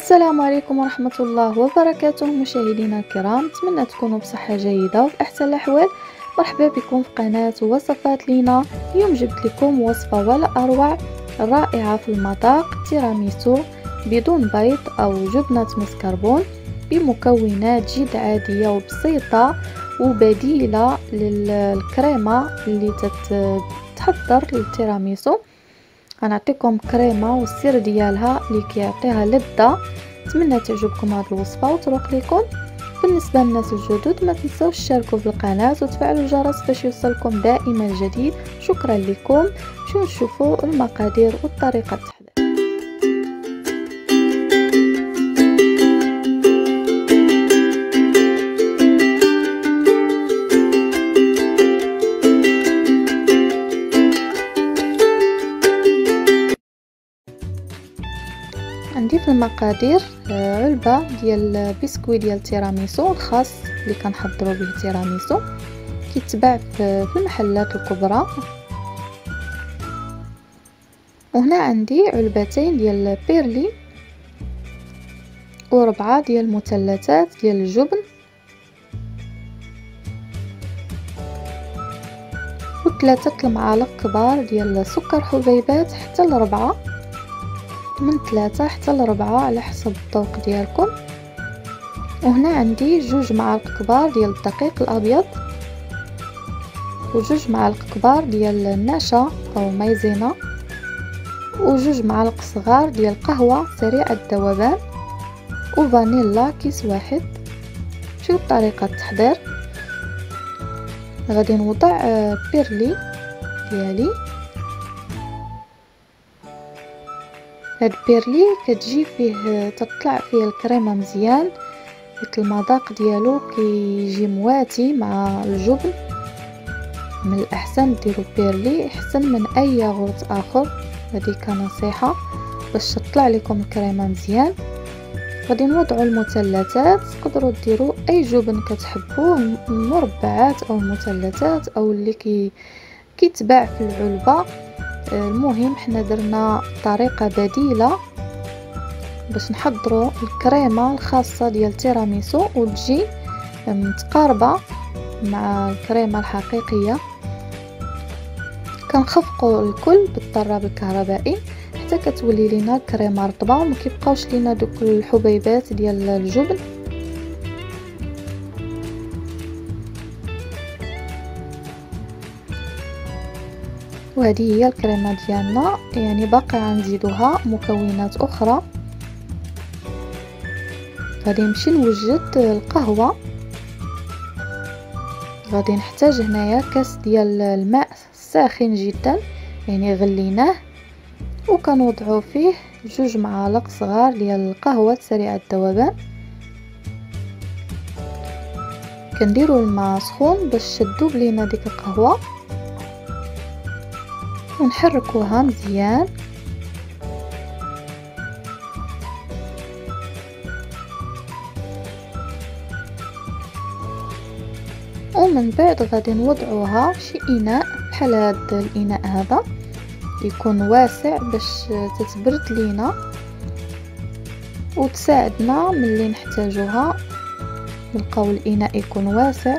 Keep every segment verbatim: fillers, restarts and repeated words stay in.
السلام عليكم ورحمة الله وبركاته مشاهدينا الكرام، نتمنى تكونوا بصحة جيدة وفي أحسن الأحوال. مرحبا بكم في قناة وصفات لينا. اليوم جبت لكم وصفة ولا أروع، رائعة في المذاق، تيراميسو بدون بيض أو جبنة مسكربون، بمكونات جد عادية وبسيطة وبديلة للكريمة اللي تتحضر للتيراميسو. غنعطيكم كريمه والسر ديالها اللي كيعطيها لذه. نتمنى تعجبكم هذه الوصفه وتروق لكم. بالنسبه للناس الجدد ما تنسوش تشاركوا في القناه وتفعلوا الجرس باش يوصلكم دائما الجديد. شكرا لكم. شو نشوفوا المقادير والطريقه التحضير. عندي في المقادير علبه ديال بسكويت ديال تيراميسو الخاص اللي كنحضروا به تيراميسو، كيتباع في المحلات الكبرى. وهنا عندي علبتين ديال بيرلي وربعه ديال مثلثات ديال الجبن وثلاثه المعالق كبار ديال سكر حبيبات، حتى لربعه، من ثلاثة حتى لربعة على حسب الذوق ديالكم. وهنا عندي جوج معالق كبار ديال الدقيق الابيض وجوج معالق كبار ديال النشا او مايزينا وجوج معالق صغار ديال قهوه سريعه الذوبان وفانيلا كيس واحد. شوف طريقه التحضير. غادي نوضع بيرلي ديالي. هاد بيرلي كتجي فيه تطلع فيه الكريمه مزيان، ديك المذاق ديالو كيجي مواتي مع الجبن. من الاحسن ديروا بيرلي احسن من اي ياغورت اخر، هذه كنصيحه باش تطلع لكم الكريمه مزيان. غادي نوضعوا المثلثات، تقدروا ديروا اي جبن كتحبوه، مربعات او مثلثات او اللي كي كيتباع في العلبه. المهم حنا درنا طريقه بديله باش نحضروا الكريمه الخاصه ديال تيراميسو وتجي متقاربه مع الكريمه الحقيقيه. كنخفقوا الكل بالضرب الكهربائي حتى كتولي لينا الكريمه رطبه وما كيبقاوش لينا دوك الحبيبات ديال الجبن. وهذه هي الكريمه ديالنا، يعني باقي غنزيدوها مكونات اخرى. غادي نمشي نوجد القهوه. غادي نحتاج هنايا كاس ديال الماء ساخن جدا، يعني غليناه، وكنوضعوا فيه جوج معالق صغار ديال القهوه سريعه الذوبان. كنديروا الماء سخون باش تذوب لينا ديك القهوه ونحركوها مزيان. ومن بعد غادي نوضعوها شي اناء بحال هذا الاناء هذا، يكون واسع باش تتبرد لينا وتساعدنا ملي نحتاجوها. نلقاو الاناء يكون واسع.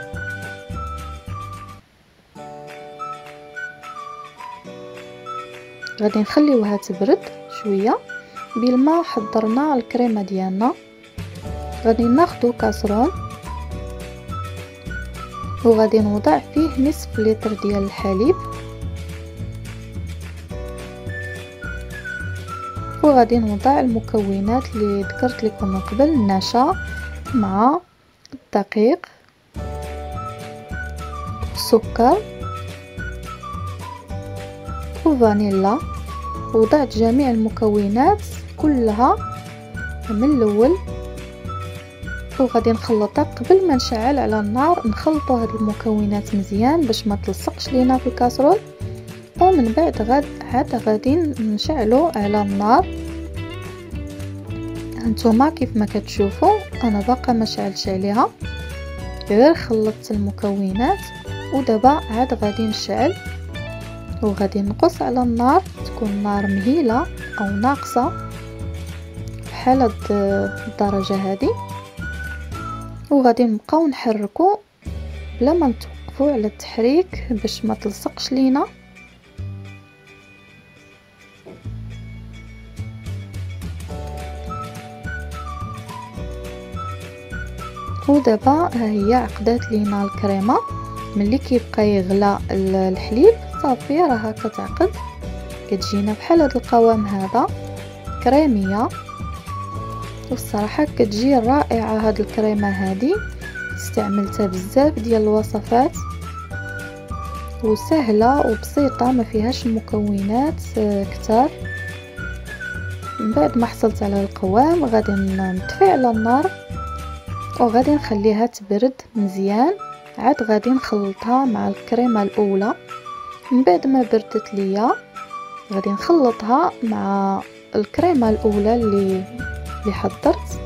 غادي نخليوها تبرد شويه. بالما حضرنا الكريمه ديالنا. غادي ناخذ كاسرون وغادي نوضع فيه نصف لتر ديال الحليب، وغادي نوضع المكونات اللي ذكرت لكم من قبل، النشا مع الدقيق والسكر وفانيلا. وضعت جميع المكونات كلها من الاول وغادي نخلطها. قبل ما نشعل على النار نخلطوا هاد المكونات مزيان باش ما تلصقش لينا في الكاسرول. ومن بعد غاد عاد غادي نشعلوا على النار. هانتوما كيف ما كتشوفوا انا باقا ما شعلتش عليها، غير خلطت المكونات. ودابا عاد غادي نشعل وغادي نقص على النار، تكون النار مهيله او ناقصه بحال هاد الدرجه هذه، وغادي نبقاو نحركو بلا ما نتوقفوا على التحريك باش ما تلصقش لينا. ودابا ها هي عقدات لينا الكريمه. ملي كيبقى يغلى الحليب صافي راها كتعقد، كتجينا بحال هذا القوام هذا كريميه. والصراحه كتجي رائعه هاد الكريمه هذه، استعملتها بزاف ديال الوصفات وسهله وبسيطه ما فيهاش مكونات كتار. من بعد ما حصلت على القوام غادي نطفي على النار وغادي نخليها تبرد مزيان، عاد غادي نخلطها مع الكريمه الاولى. من بعد ما بردت ليا غادي نخلطها مع الكريمه الاولى اللي اللي حضرت.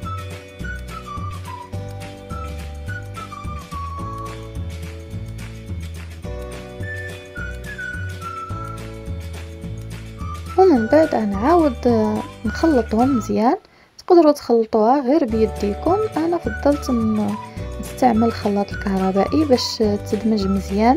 ومن بعد نعاود نخلطهم مزيان. تقدروا تخلطوها غير بيديكم، انا فضلت نستعمل الخلاط الكهربائي باش تدمج مزيان.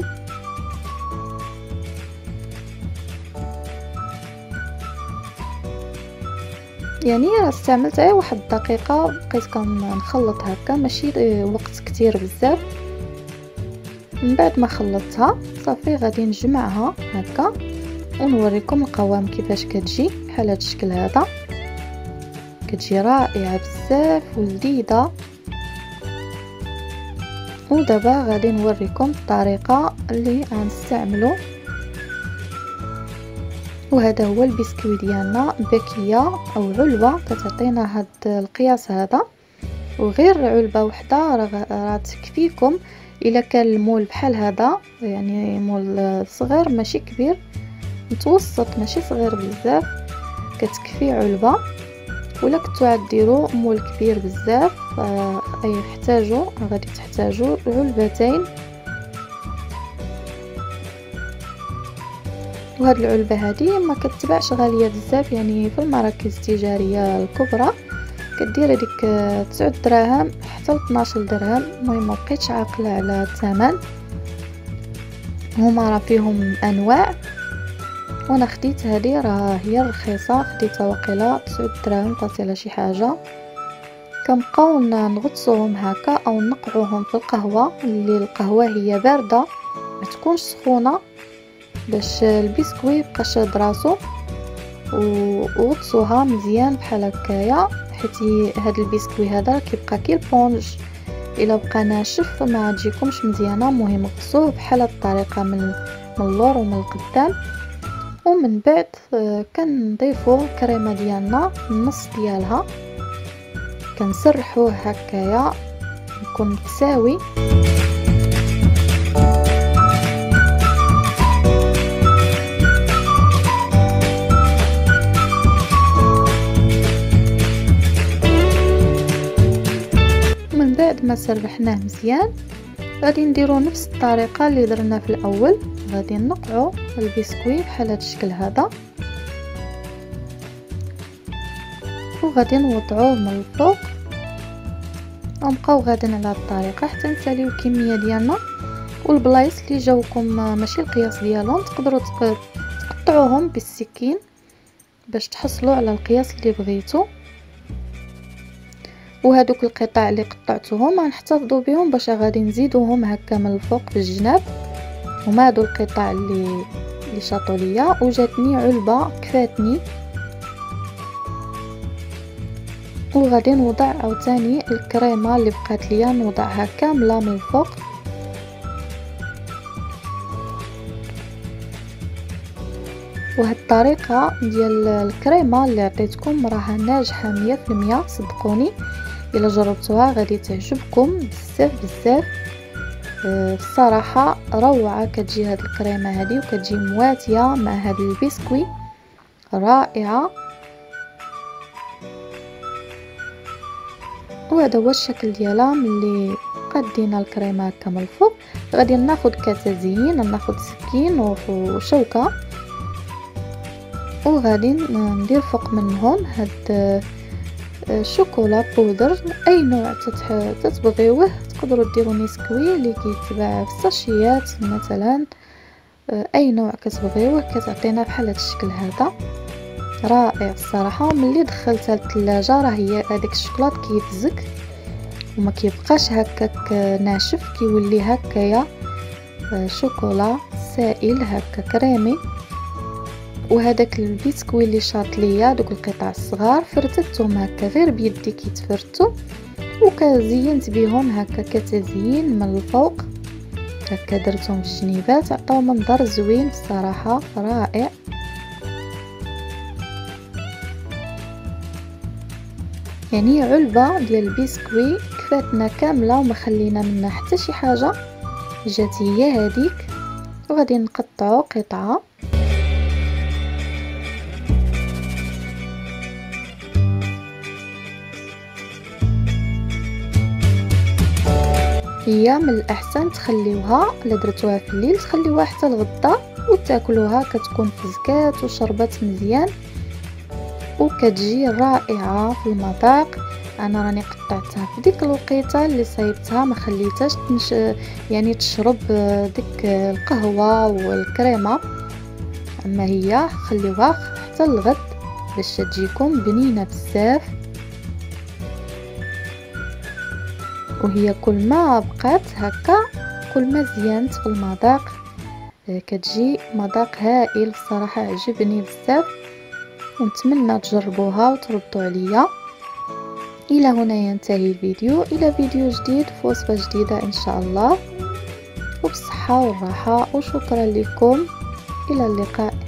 يعني استعملت غير واحد الدقيقه، بقيت كنخلط هكا ماشي وقت كتير بزاف. من بعد ما خلطتها صافي غادي نجمعها هكا ونوريكم القوام كيفاش كتجي بحال هذا الشكل هذا. كتجي رائعه بزاف ولذيذه. ودابا غادي نوريكم الطريقه اللي غنستعملو. وهذا هو البسكويت ديالنا، باكيه او علبه كتعطينا هاد القياس هذا، وغير علبه وحده راه تكفيكم. الا كان المول بحال هذا، يعني مول صغير ماشي كبير، متوسط ماشي صغير بزاف، كتكفي علبه. ولا كنتو عاد ديروا مول كبير بزاف اي يحتاجوا غادي تحتاجوا علبتين. وهاد العلبه هذه ما كتباعش غاليه بزاف، يعني في المراكز التجاريه الكبرى كدير هذيك تسعة دراهم حتى ل اثناش درهم. المهم ما بقيتش عاقله على الثمن، هما راه فيهم انواع، وانا خديت هذه راه هي رخيصه، خديتها واقيلا تسعة دراهم فاصله شي حاجه. كنبقاو نغطسوهم هكا او نقعوهم في القهوه، اللي القهوه هي بارده ما تكونش سخونه باش البسكويت يبقى شاد راسو. وغطسوها مزيان بحال هكايا، حيت هذا البسكويت هذا كيبقى كي البونج، الا بقى ناشف ما تجيكمش مزيانه. مهم غطسوه بحال هاد الطريقه من من اللور ومن القدام. ومن بعد كنضيفوا الكريمه ديالنا النص ديالها، كنسرحوه هكايا يكون متساوي. من بعد ما سرحناه مزيان غادي نديرو نفس الطريقه اللي درنا في الاول. غادي نقعو البسكويت بحال هذا الشكل هذا، وغادي نوضعوه من الفوق، ونبقاو غاديين على هذه الطريقه حتى نساليو الكميه ديالنا. والبلايص اللي جاوكم ماشي القياس ديالهم تقدروا تقطعوهم بالسكين باش تحصلوا على القياس اللي بغيتو. وهذوك القطع اللي قطعتوهم غنحتفظوا بهم باش غادي نزيدوهم هكا من الفوق في الجناب. هما هادو القطع اللي اللي شاطوا ليا، وجاتني علبه كفاتني. وغادي نوضع عاوتاني الكريمه اللي بقات ليا نوضعها كامله من الفوق. وهاد الطريقه ديال الكريمه اللي عطيتكم راها ناجحه مية في المية، صدقوني الا جربتوها غادي تعجبكم بزاف بزاف. الصراحه روعه كتجي هاد الكريمه هذه، وكتجي مواتيه مع هاد البسكويت رائعه. وهذا هو الشكل ديالها ملي قدينا الكريمه هكا من الفوق. غادي ناخذ كتزيين، ناخذ سكين وشوكه، وغادي ندير فوق منهم هاد شوكولا بودر، اي نوع تتبغيوه. تقدروا ديروا نسكوي اللي كيتباع في الساشيات مثلا، اي نوع كتبغيوه كتعطينا بحال هذا الشكل هذا رائع الصراحه. وملي دخلتها للثلاجه راه هي هذيك الشوكولات كيفزك وما كيبقاش هكاك ناشف، كيولي هكايا شوكولا سائل هكا كريمي. وهذاك البسكوي اللي شاط ليا دوك القطع الصغار فرتتهم هكا غير بيدي كيتفرتوا، وكزينت بهم هكا كتزيين من الفوق هكا، درتهم في الجنيبات عطاو منظر زوين الصراحه رائع. يعني علبه ديال البسكوي كفاتنا كامله وما خلينا منها حتى شي حاجه، جات هي هذيك. وغادي نقطعو قطعه هي من الاحسن تخليوها الا درتوها في الليل تخليوها حتى الغدا وتاكلوها، كتكون فزكات وشربت مزيان وكتجي رائعه في المذاق. انا راني قطعتها في ديك الوقيته اللي صايبتها ما خليتهاش تنش يعني تشرب ديك القهوه والكريمه، اما هي خليوها حتى الغد باش تجيكم بنينه بزاف. وهي كل ما بقات هكا كل ما زينت في المذاق، كتجي مذاق هائل الصراحه عجبني بزاف، ونتمنى تجربوها وتردوا عليا. الى هنا ينتهي الفيديو، الى فيديو جديد في وصفه جديده ان شاء الله، وبالصحه والراحه، وشكرا لكم، الى اللقاء.